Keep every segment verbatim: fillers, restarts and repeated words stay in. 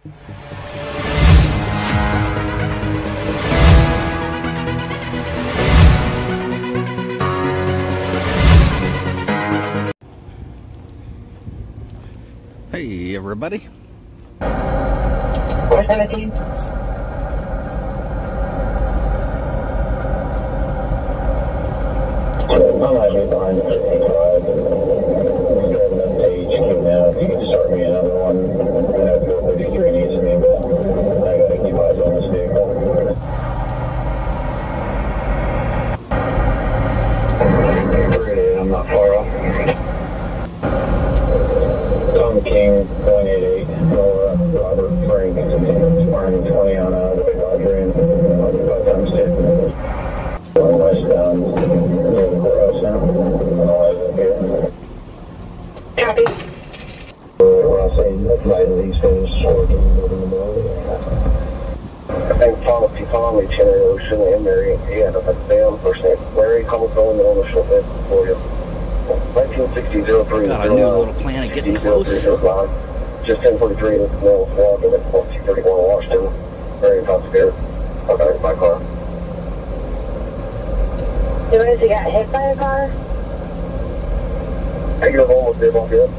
Hey everybody. four seventeen. I'm actually behind the fifteen drive. We've got enough page came out. You can start me another one. I know four thirty-three needs me, but I gotta keep eyes on this vehicle. I'm not far off. Tom King, one eighty-eight, Nora, Robert, Frank, Martin, twenty on uh, the Big Dodger and five times two. Going westbound, near the courthouse now. All eyes up here. Copy. We're all saying that my lease is working in the middle. I think Paul, if you call me, Chinner Ocean and Mary, yeah, that's them, first name. Larry, call me phone, on the short bit for you. nineteen sixty oh three. Got a new little plan of getting close. Just ten forty-three, well, walking at two thirty-one Washington. Very intoxicated. Okay, my car. You notice you got hit by a car? I get almost did off yet.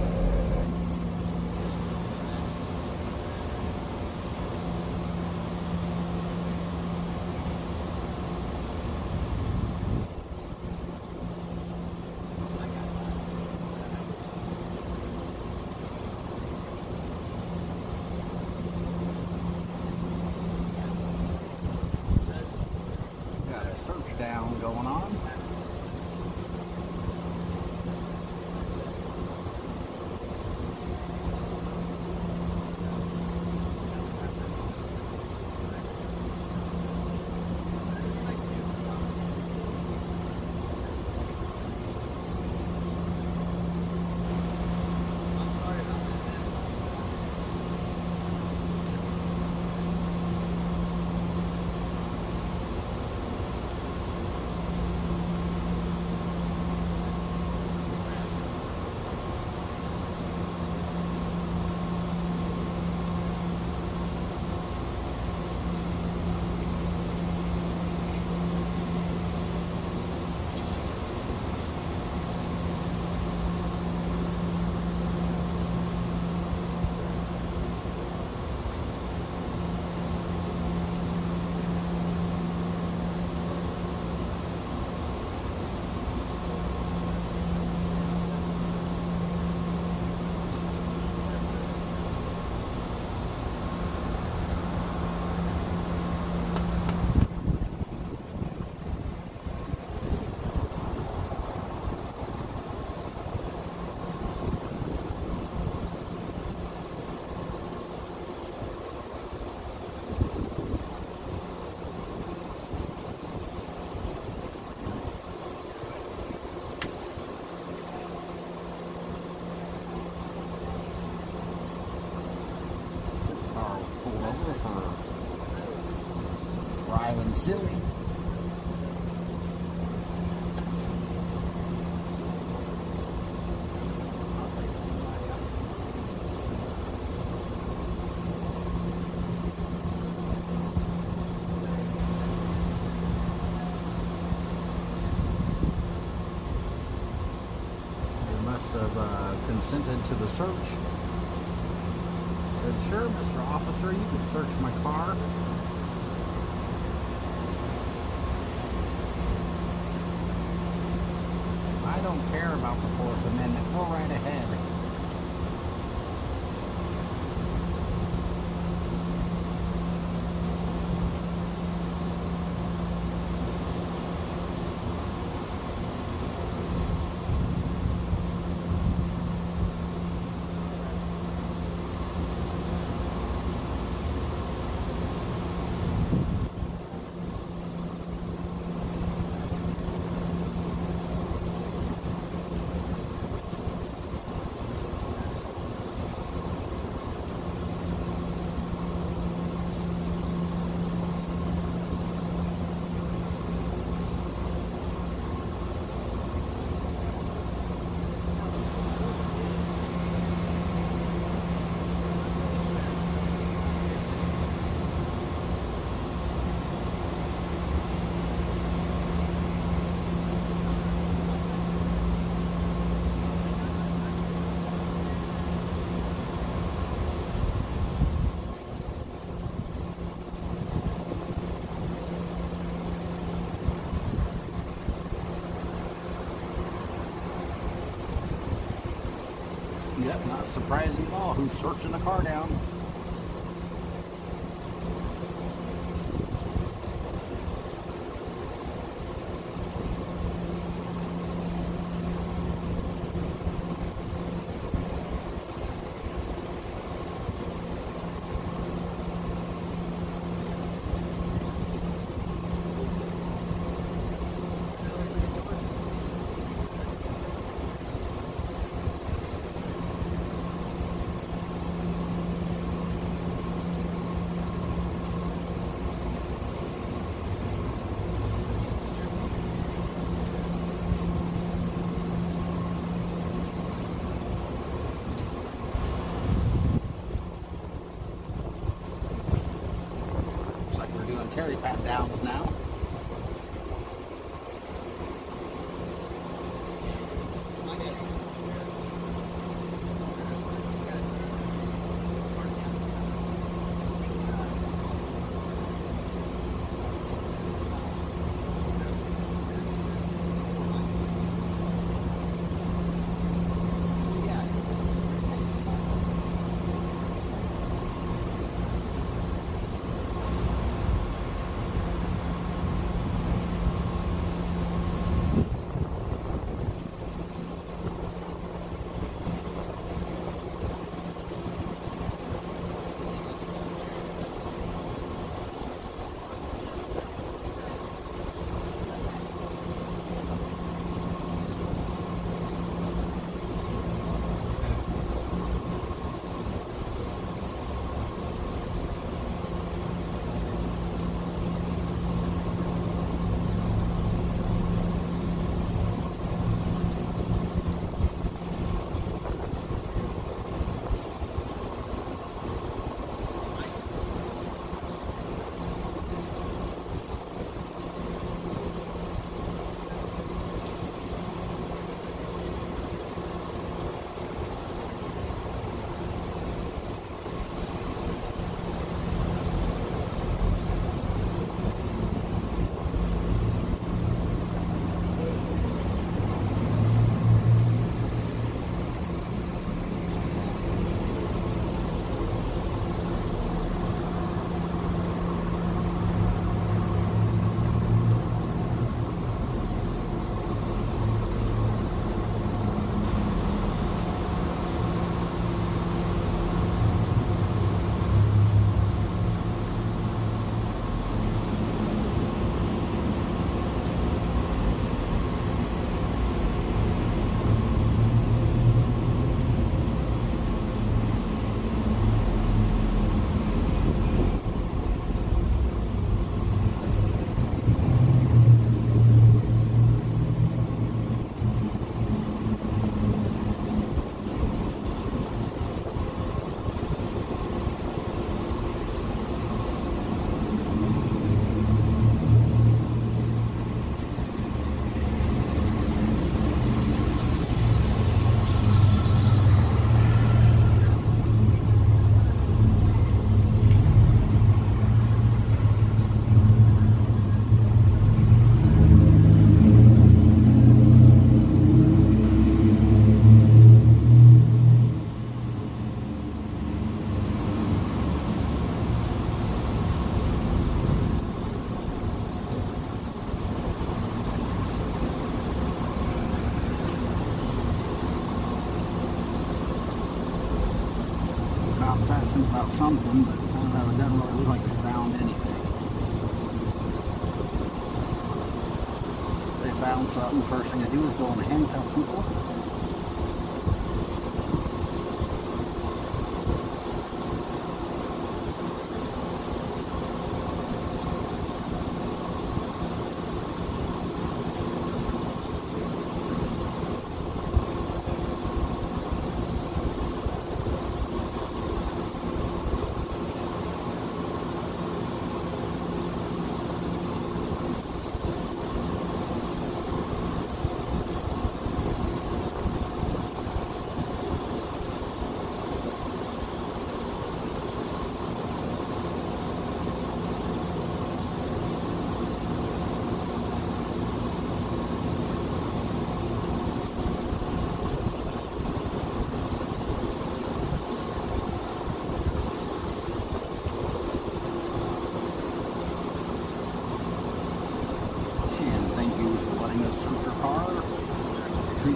Got a search down going on. Driving silly. They must have uh, consented to the search. Said, sure, Mister Officer, you can search my car. I don't care about the Fourth Amendment. Go right ahead. surprising at all. Who's searching the car down? Terry pat downs now. About something, but I don't know, it doesn't really look like they found anything. They found something, first thing to do is go and handcuff people.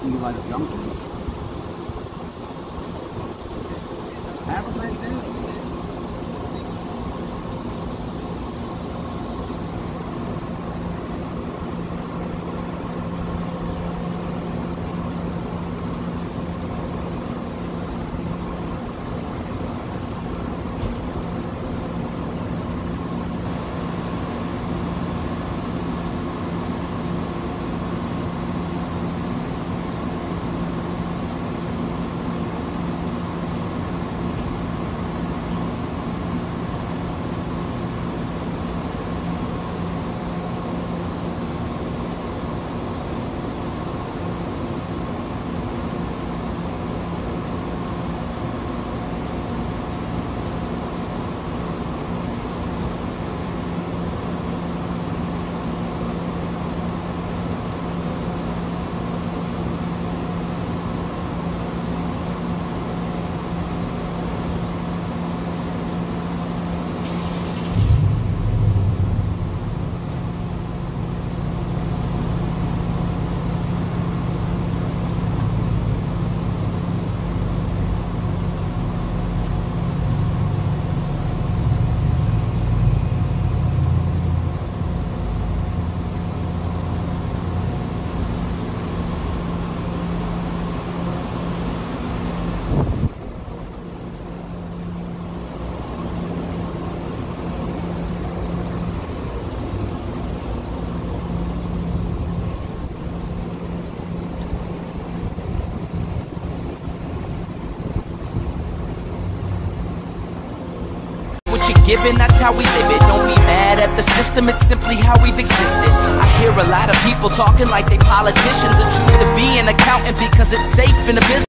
treating you like junkies. Have a great day. Given, that's how we live it. Don't be mad at the system, it's simply how we've existed. I hear a lot of people talking like they politicians and choose to be an accountant because it's safe in the business.